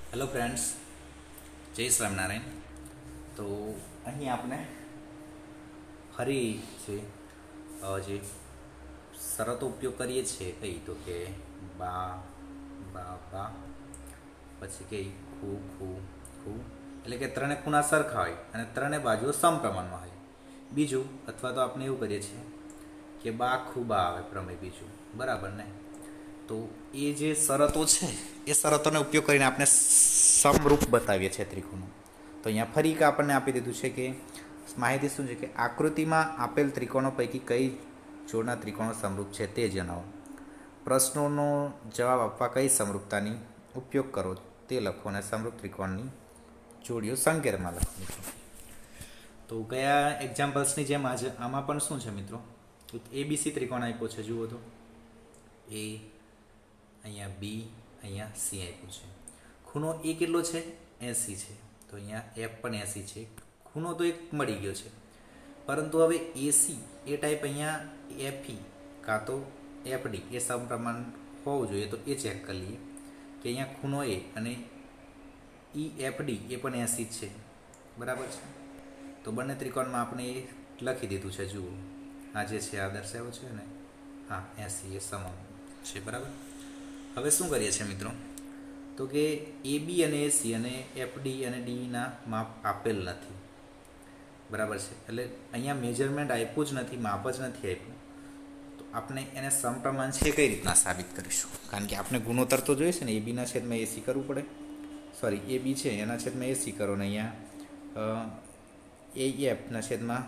Hello friends, જય સ્વામિનારાયણ. તો અહીં આપણે ફરી છે જે શરતો ઉપયોગ કરીએ છીએ કઈ તો કે બા બા બા પછી કઈ ખૂ ખૂ ખૂ, એટલે કે ત્રણે ખૂણા સરખા હોય અને ત્રણે બાજુઓ સમપ્રમાણમાં હોય. બીજું અથવા તો આપણે એવું કરીએ છીએ કે બા ખૂબા આવે પ્રમેય બીજું, બરાબર ને? તો એ જે શરતો છે એ શરતોનો ઉપયોગ કરીને આપણે સમરૂપ બતાવીએ છીએ ત્રિકોણો. તો અહીંયા ફરી એક આપણને આપી દીધું છે કે માહિતી શું છે કે આકૃતિમાં આપેલ ત્રિકોણો પૈકી કઈ જોડના ત્રિકોણો સમરૂપ છે તે જણાવો. પ્રશ્નોનો જવાબ આપવા કઈ સમરૂપતાની ઉપયોગ કરો તે લખો અને સમરૂપ ત્રિકોણની જોડીઓ સંકેતમાં લખો. તો કયા એક્ઝામ્પલ્સની જેમ આજે આમાં પણ શું છે મિત્રો, એબીસી ત્રિકોણ આપ્યો છે. જુઓ તો એ, અહીંયા બી, અહીંયા સી આપ્યું છે. ખૂણો એ કેટલો છે? 80 છે. તો અહીંયા એફ પણ 80 છે. ખૂણો તો એક મળી ગયો છે, પરંતુ હવે એસી એ ટાઈપ અહીંયા એફઈ કાં તો એફડી એ સમપ્રમાણ હોવું જોઈએ. તો એ ચેક કરી લઈએ કે અહીંયા ખૂણો એ અને ઈ એફડી એ પણ 80 છે, બરાબર છે. તો બંને ત્રિકોણમાં આપણે એ લખી દીધું છે. જુઓ આ જે છે આ દર્શાવ્યો છે ને, હા 80 એ સમાન છે, બરાબર. હવે શું કરીએ છીએ મિત્રો, તો કે એ બી અને એસી અને એફડી અને ડીના માપ આપેલ નથી, બરાબર છે. એટલે અહીંયા મેજરમેન્ટ આપ્યું જ નથી, માપ જ નથી આપ્યું. તો આપણે એને સમપ્રમાણ છે કઈ રીતના સાબિત કરીશું? કારણ કે આપણે ગુણોત્તર તો જોઈએ છે ને, એ બીના છેદમાં એસી કરવું પડે. સોરી, એ બી છે એના છેદમાં એસી કરો ને અહીંયા એ એફના છેદમાં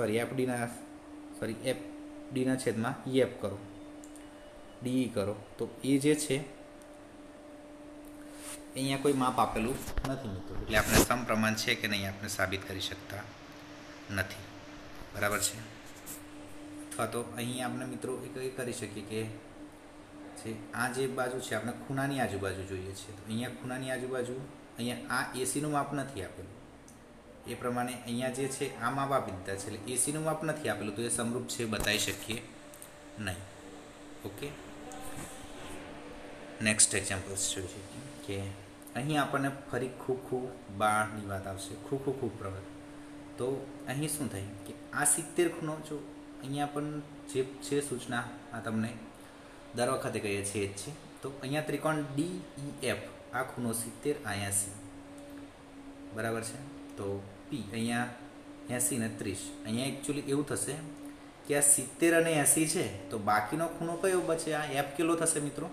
એફ ડીના છેદમાં એફ કરો, ડી કરો. તો એ જે છે અહીંયા કોઈ માપ આપેલું નથી મિત્રો, એટલે આપણે સમપ્રમાણ છે કે નહીં આપણે સાબિત કરી શકતા નથી, બરાબર છે. અથવા તો અહીં આપણે મિત્રો એ કરી શકીએ કે જે આ જે બાજુ છે આપણે ખૂણાની આજુબાજુ જોઈએ છે. તો અહીંયા ખૂણાની આજુબાજુ અહીંયા આ એસીનું માપ નથી આપેલું, એ પ્રમાણે અહીંયા જે છે આ માપ આપી દીધા છે, એટલે એસીનું માપ નથી આપેલું, તો એ સમરૂપ છે બતાવી શકીએ નહીં. ઓકે, નેક્સ્ટ એક્ઝામ્પલ્સ જોઈ શકીએ કે અહીં આપણને ફરી ખૂ બાની વાત આવશે. ખૂ પ્રવૃત્તિ. તો અહીં શું થાય કે આ 70 ખૂણો, જો અહીંયા પણ જે છે સૂચના આ તમને દર વખતે કહીએ છીએ જ છે. તો અહીંયા ત્રિકોણ ડી ઈ એફ, આ ખૂણો 70, આ 80, બરાબર છે. તો પી અહીંયા 80 ને 30. અહીંયા એકચ્યુઅલી એવું થશે કે આ 70 અને 80 છે, તો બાકીનો ખૂણો કયો બચે? આ એફ કેટલો થશે મિત્રો?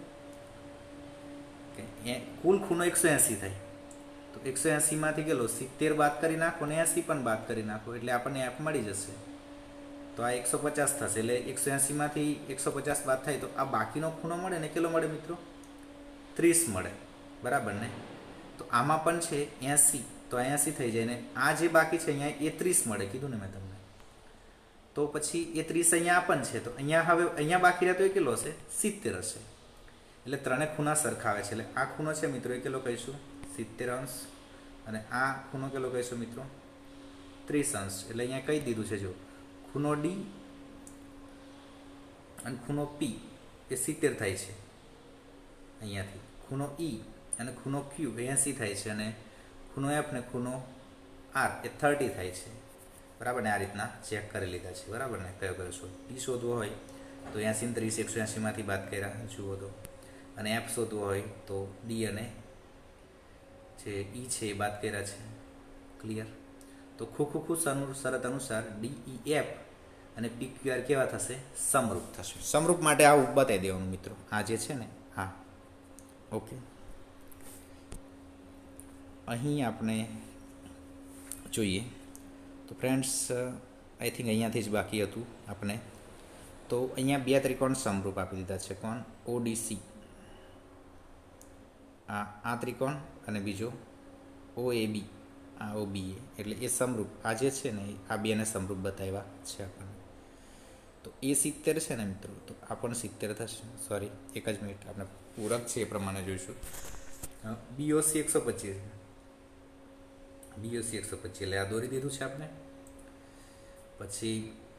કુલ ખૂણો 180 થાય. તો 180માંથી કેટલો? 70 બાદ કરી નાખો ને 80 પણ બાદ કરી નાખો, એટલે આપણને એફ મળી જશે. તો આ 150 થશે, એટલે 180માંથી 150 બાદ થાય તો આ બાકીનો ખૂણો મળે ને કેટલો મળે મિત્રો? 30 મળે, બરાબર ને? તો આમાં પણ છે 80, તો 80 થઈ જાય ને આ જે બાકી છે અહીંયા એ 30 મળે, કીધું ને મેં તમને. તો પછી એ 30 અહીંયા પણ છે, તો અહીંયા હવે અહીંયા બાકી રહેતો એ કેટલો હશે? 70 હશે. એટલે ત્રણે ખૂણા સરખા આવે છે. એટલે આ ખૂણો છે મિત્રો એ કેટલો કહીશું? 70 અંશ. અને આ ખૂણો કેટલો કહીશું મિત્રો? 30 અંશ. એટલે અહીંયા કહી દીધું છે, જો ખૂણો ડી અને ખૂણો પી એ 70 થાય છે અહીંયાથી. ખૂણો ઈ અને ખૂણો ક્યુ એ 80 થાય છે, અને ખૂણો એફ ને ખૂણો આર એ 30 થાય છે, બરાબર ને? આ રીતના ચેક કરી લીધા છે, બરાબર ને? કયો શોધ ડી શોધવો હોય તો 80 ને 30 180માંથી બાદ કર્યા, જુઓ તો. અને એફ શોધવો હોય તો ડી અને જે ઈ છે એ બાદ કર્યા છે, ક્લિયર? તો ખૂ શરત અનુસાર ડી ઈ એફ અને પી ક્યુ આર કેવા થશે? સમરૂપ થશે. સમરૂપ માટે આવું બતાવી દેવાનું મિત્રો, આ જે છે ને. હા, ઓકે. અહીં આપણે જોઈએ તો ફ્રેન્ડ્સ, આઈ થિંક અહીંયાથી જ બાકી હતું આપણે. તો અહીંયા બે ત્રિકોણ સમરૂપ આપી દીધા છે. કોણ? ઓડીસી, આ ત્રિકોણ, અને બીજો ઓએબી, આ ઓબીએ. એટલે એ સમરૂપ આ જે છે ને આ બેને સમરૂપ બતાવ્યા છે આપણને. તો એ 70 છે ને મિત્રો, તો આ પણ 70 થશે. સોરી, એક જ મિનિટ, આપણે પૂરક છે એ પ્રમાણે જોઈશું. બીઓસી 125, બીઓસી 125 એટલે આ દોરી દીધું છે આપણે. પછી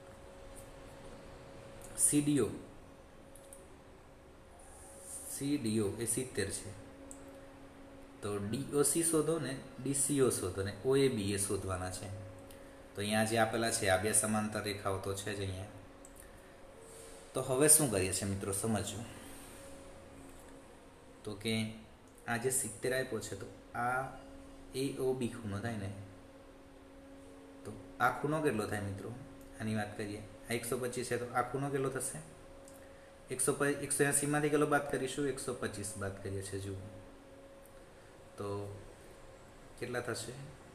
સીડીઓ એ 70 છે, તો DOC શોધો ને DCO શોધો ને OAB એ શોધવાના છે. તો અહીંયા જે આપેલા છે આ બે સમાંતર રેખાઓ તો છે જ અહીંયા. તો હવે શું કરીએ છીએ મિત્રો સમજો. તો કે આ જે 70 આપ્યો છે તો આ AOB ખૂણો થાય ને, તો આ ખૂણો કેટલો થાય મિત્રો? આની વાત કરીએ. આ 125 છે તો આ ખૂણો કેટલો થશે? 180 માંથી કેટલો બાદ કરીશું? 125 બાદ કરીએ છીએ. જુઓ તો કેટલા થશે?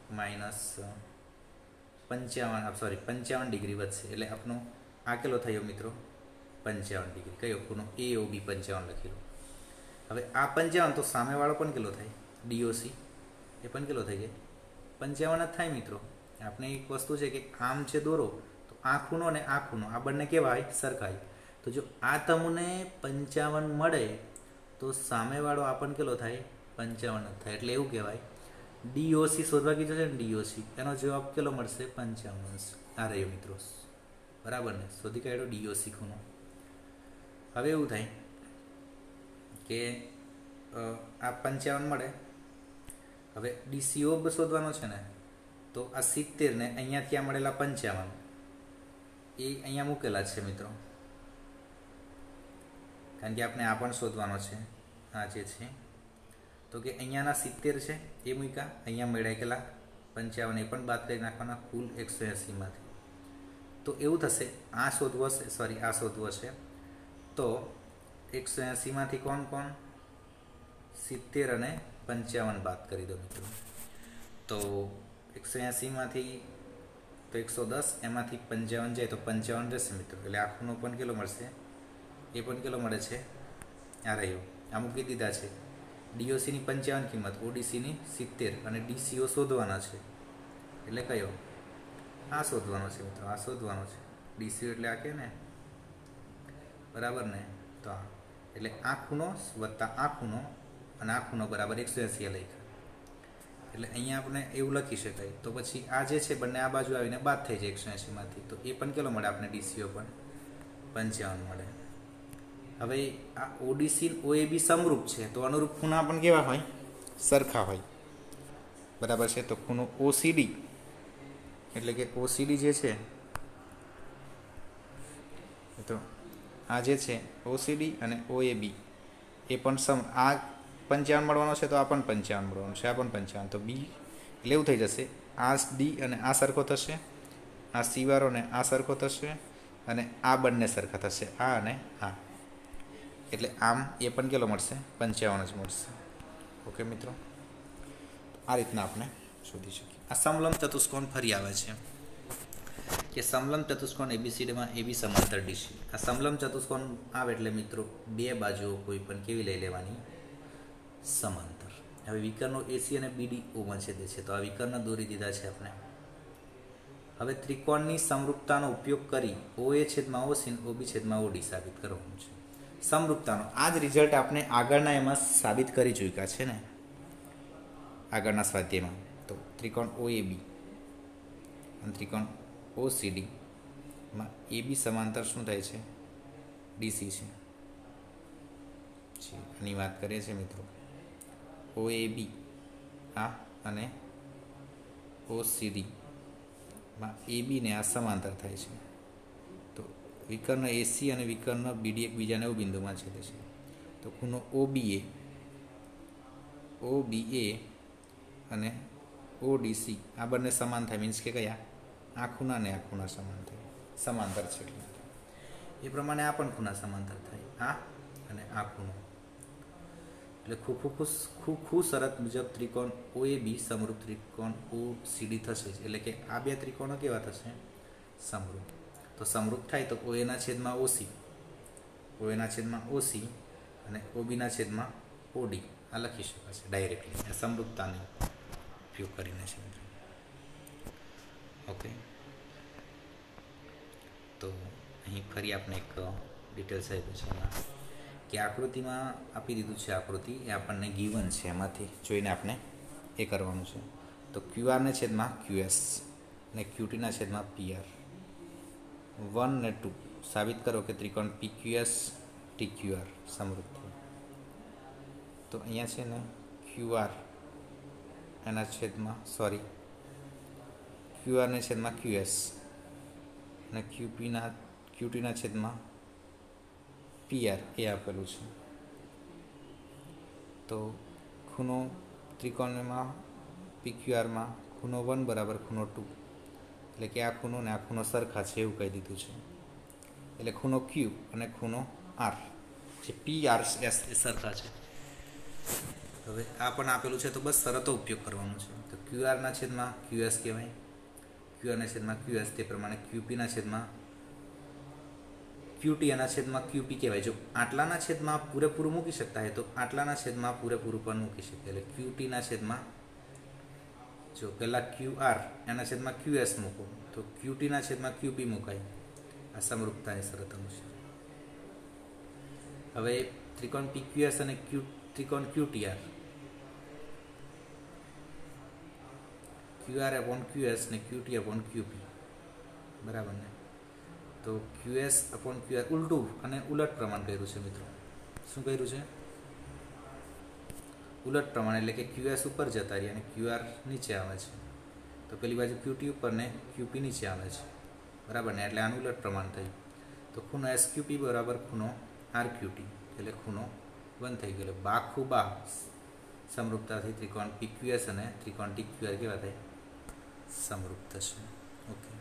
-55 ડિગ્રી વધશે. એટલે આપણો આ કેટલો થયો મિત્રો? 55 ડિગ્રી. કયો ખૂણો? AOB 55 લખી લો. હવે આ 55 તો સામેવાળો પણ કેટલો થાય? DOC એ પણ કેટલો થઈ જાય? 55 જ થાય મિત્રો. આપણે એક વસ્તુ છે કે આમ છે દોરો તો આ ખૂણો ને આ ખૂણો આ બંને કેવા હોય? સરખા. તો જો આ તમને 55 મળે તો સામેવાળો આ પણ કેટલો થાય? 55 જ થાય. એટલે એવું કહેવાય DOC શોધવા કીધું છે ને, DOC એનો જવાબ કેટલો મળશે? 55. આ રહ્યો મિત્રો, બરાબર ને? શોધી કાઢ્યો DOC ખૂણો. હવે એવું થાય કે આ 55 મળે. હવે DCO શોધવાનો છે ને, તો આ 70 ને અહીંયાથી આ મળેલા 55 એ અહીંયા મૂકેલા છે મિત્રો, કારણ કે આપણે આ પણ શોધવાનો છે. આ જે છે તો કે અહીંયાના 70 છે એ મૂક્યા, અહીંયા મળ્યા કેટલા? 55 એ પણ બાદ કરી નાખવાના કુલ 180 માંથી. તો એવું થશે આ શોધવું હશે, આ શોધવું હશે તો 180 માંથી કોણ 70 અને 55 બાદ કરી દો મિત્રો. તો 180 માંથી તો 110, એમાંથી 55 જાય તો 55 રહેશે મિત્રો. એટલે આ ખૂણો પણ કેટલો મળશે? એ પણ કેટલો મળે છે? આ રહ્યો, આ મૂકી દીધા છે. DOC ની 55 કિંમત, ODC ની 70 અને DCO શોધવાના છે. એટલે કયો? આ શોધવાનો છે મિત્રો, આ શોધવાનો છે. DCO એટલે આ કે ને, બરાબર ને? તો આ એટલે આ ખૂણો વત્તા આ ખૂણો અને આ ખૂણો બરાબર 180 લખ્યા. એટલે અહીંયા આપણે એવું લખી શકાય. તો પછી આ જે છે બંને આ બાજુ આવીને બાદ થઈ જાય 180 માંથી. તો એ પણ કેટલો મળે આપણે? DCO પણ 55 મળે. હવે આ ODC OAB સમરૂપ છે તો અનુરૂપ ખૂણા પણ કેવા હોય? સરખા હોય, બરાબર છે? તો ખૂણો OCD એટલે કે OCD જે છે તો આ જે છે OCD અને OAB એ પણ આ 55 મળવાનો છે તો આ પણ 55 મળવાનું છે, આ પણ 55. તો B એટલે એવું થઈ જશે, આ D અને આ સરખો થશે, આ C વાળો ને આ સરખો થશે અને આ બંને સરખા થશે, આ અને આ. એટલે આમ એ પણ કેટલો મળશે? 55 જ મળશે. ઓકે મિત્રો, આ રીતના આપણે શોધી શકીએ. આ સમલંબ ચતુષ્કોણ ફરી આવે છે કે સમલંબ ચતુષ્કોણ ABCDમાં AB સમાંતર DC. આ સમલંબ ચતુષ્કોણ આવે એટલે મિત્રો બે બાજુઓ કોઈ પણ કેવી લઈ લેવાની? સમાંતર. હવે વિકર્ણો AC અને BD ઓમાં છેદે છે તો આ વિકર્ણ દોરી દીધા છે આપણે. હવે ત્રિકોણની સમરૂપતાનો ઉપયોગ કરી OA છેદમાં OC અને OB છેદમાં OD સાબિત કરવાનું છે. સમરૂપતાનો આ જ રિઝલ્ટ આપણે આગળના એમાં સાબિત કરી ચૂક્યા છે ને, આગળના સ્વાધ્યાયમાં. તો ત્રિકોણ OAB અને ત્રિકોણ OCD માં AB સમાંતર શું થાય છે? DC છે. આની વાત કરીએ છીએ મિત્રો. OAB આ અને OCD માં AB ને આ સમાંતર થાય છે. તો વિકર્ણ AC અને વિકર્ણ BD એકબીજાને એવું બિંદુમાં છેદે છે. તો ખૂણો OBA અને ODC આ બંને સમાન થાય, મીન્સ કે કયા? આ ખૂણા ને આ ખૂણા સમાન થાય, સમાંતર છે. એ પ્રમાણે આ પણ ખૂણા સમાંતર થાય, આ અને આ ખૂણો. એટલે ખૂબ શરત મુજબ ત્રિકોણ OAB સમરૂપ ત્રિકોણ OCD થશે. એટલે કે આ બે ત્રિકોણો કેવા થશે? સમરૂપ. તો સમરૂપ થાય તો OA ના છેદમાં OC, OA ના છેદમાં OC અને OB ના છેદમાં OD આ લખી શકાશે ડાયરેક્ટલી સમરૂપતાનો ઉપયોગ કરીને છે. ઓકે, તો અહીં ફરી આપણે એક ડિટેલ્સ આપ્યું છે એમાં કે આકૃતિમાં આપી દીધું છે. આકૃતિ એ આપણને ગીવન છે, એમાંથી જોઈને આપણે એ કરવાનું છે. તો QR ને છેદમાં QS ને QT ના છેદમાં PR 1 ને 2 સાબિત કરો કે ત્રિકોણ PQS TQR સમરૂપ થયું. તો અહીંયા છે ને QR એના છેદમાં સોરી QR ને છેદમાં QS અને QTના છેદમાં PR એ આપેલું છે. તો ખૂણો ત્રિકોણમાં PQRમાં ખૂણો 1 બરાબર ખૂણો 2, એટલે કે આ ખૂણો ને આ ખૂણો સરખા છે એવું કહી દીધું છે. એટલે ખૂણો Q અને ખૂણો R જે PRS એ સરખા છે. હવે આ પણ આપેલું છે તો બસ શરતો ઉપયોગ કરવાનો છે. તો QRના છેદમાં QS કહેવાય, QRના છેદમાં QS, તે પ્રમાણે QPના છેદમાં QT એના છેદમાં QP કહેવાય. જો આટલાના છેદમાં પૂરેપૂરું મૂકી શકતા હોય તો આટલાના છેદમાં પૂરેપૂરું પણ મૂકી શકે. એટલે QTના છેદમાં જો પહેલાં QR એના છેદમાં QS મૂકો તો QTના છેદમાં QP મુકાય. આ સમરૂપતાની શરત અનુસાર. હવે ત્રિકોણ PQS અને ત્રિકોણ QTR, QR અપોન QS ને QT અપોન QP, બરાબર ને? તો QS અપોન QR ઉલટું અને ઉલટ પ્રમાણ કર્યું છે મિત્રો. શું કર્યું છે? ઉલટ પ્રમાણ, એટલે કે QS ઉપર જતા રહ્યા અને QR નીચે આવે છે. તો પેલી બાજુ QT ઉપર ને QP નીચે આવે છે, બરાબર ને? એટલે આનું ઉલટ પ્રમાણ થયું. તો ખૂણો SQP બરાબર ખૂણો RQT, એટલે ખૂણો 1 થઈ ગયો. બાખુબા સમરૂપતાથી ત્રિકોણ PQS અને ત્રિકોણ TQR કેવા થાય? સમરૂપ થશે. ઓકે.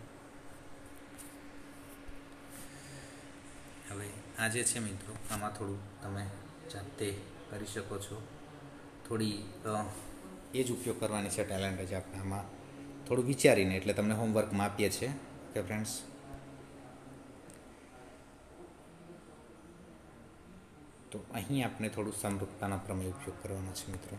હવે આ જે છે મિત્રો, આમાં થોડું તમે જાતે કરી શકો છો. થોડી એ જ ઉપયોગ કરવાની છે ટેલેન્ટ જ આપણે આમાં થોડું વિચારીને, એટલે તમને હોમવર્કમાં આપીએ છીએ. Okay friends. તો અહીં આપણે થોડું સમરૂપતાના પ્રમેય ઉપયોગ કરવાનો છે મિત્રો.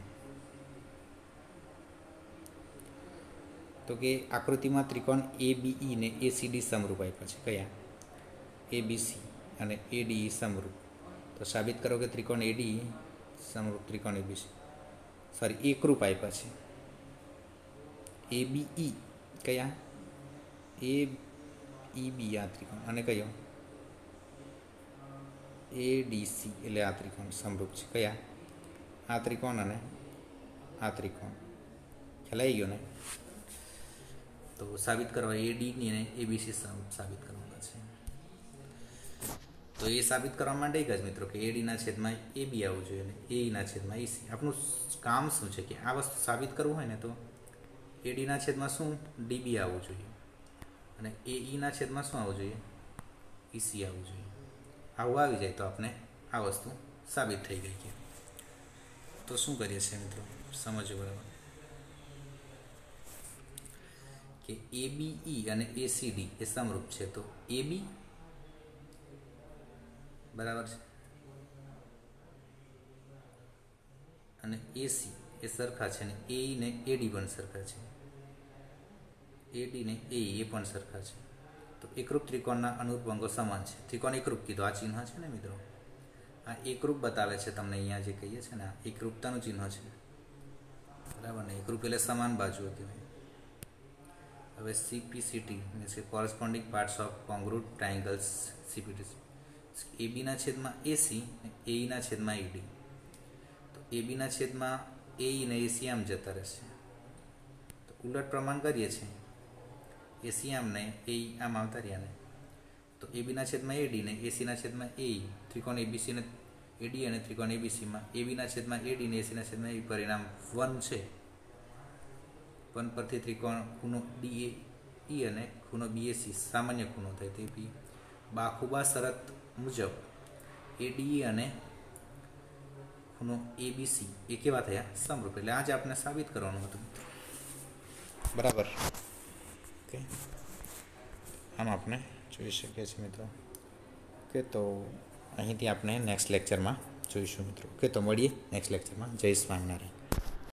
તો કે આકૃતિમાં ત્રિકોણ ABE ને ACD સમરૂપ આપ્યા છે. કયા? ABC અને ADE સમરૂપ. તો સાબિત કરો કે ત્રિકોણ ADE સમરૂપ ત્રિકોણ ABC એકરૂપ આપ્યા છે. ABE કયા? AEB આ ત્રિકોણ, અને કયો? ADC એટલે આ ત્રિકોણ સમરૂપ છે. કયા? આ ત્રિકોણ અને આ ત્રિકોણ. ખ્યાલ આવી ગયો ને? તો સાબિત કરવા ADની અને ABC સમરૂપ સાબિત કરવાના છે. તો એ સાબિત કરવા માટે એક જ મિત્રો કે ADના છેદમાં AB આવવું જોઈએ અને AEના છેદમાં EC. આપણું કામ શું છે કે આ વસ્તુ સાબિત કરવું હોય ને તો ADના છેદમાં શું? DB આવવું જોઈએ અને AEના છેદમાં શું આવવું જોઈએ? EC આવવું જોઈએ. આવું આવી જાય તો આપણે આ વસ્તુ સાબિત થઈ ગઈ છે. તો શું કરીએ છીએ મિત્રો? સમજો બરાબર કે ABE અને ACD એ સમરૂપ છે. તો AB બરાબર છે અને AC એ સરખા છે અને AE ને AD પણ સરખા છે. AD ને AE એ પણ સરખા છે. તો એકરૂપ ત્રિકોણના અનુરૂપ અંગો સમાન છે. ત્રિકોણ એકરૂપ કીધું, આ ચિહ્ન છે ને મિત્રો, આ એકરૂપ બતાવે છે તમને. અહીંયા જે કહીએ છીએ ને આ એકરૂપતાનું ચિહ્ન છે, બરાબર ને? એકરૂપ એટલે સમાન બાજુઓ કહેવાય. હવે CPCT મીન્સ કે corresponding parts of congruent triangles CPT. ABના છેદમાં AC અને AEના છેદમાં AD. તો ABના છેદમાં AE ને AC આમ જતા રહેશે. તો ઉલટ પ્રમાણ કરીએ છીએ. AC આમ ને AE આમ આવતા રહ્યા ને. તો ABના છેદમાં AD ને ACના છેદમાં AE. ત્રિકોણ ABC ને AD અને ત્રિકોણ ABCમાં ABના છેદમાં AD ને ACના છેદમાં AE પરિણામ 1 છે. 1 પરથી ત્રિકોણ ખૂણો DAE અને ખૂણો BAC સામાન્ય ખૂણો થાય. તેથી બાખુબા શરત મુજબ ADE અને ખૂણો ABC એ કેવા થયા? સમરૂપ. એટલે આજે આપણે સાબિત કરવાનું હતું, બરાબર? ઓકે, આમ આપણે જોઈ શકીએ છીએ મિત્રો. ઓકે, તો અહીંથી આપણે નેક્સ્ટ લેક્ચરમાં જોઈશું મિત્રો. ઓકે, તો મળીએ નેક્સ્ટ લેક્ચરમાં. જય સ્વામિનારાયણ.